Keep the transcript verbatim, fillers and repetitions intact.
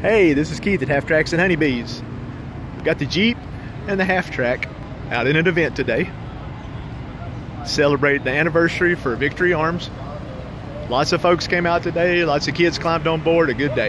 Hey, this is Keith at Half Tracks and Honeybees. Got the Jeep and the Half Track out in an event today. Celebrate the anniversary for Victory Arms. Lots of folks came out today. Lots of kids climbed on board. A good day.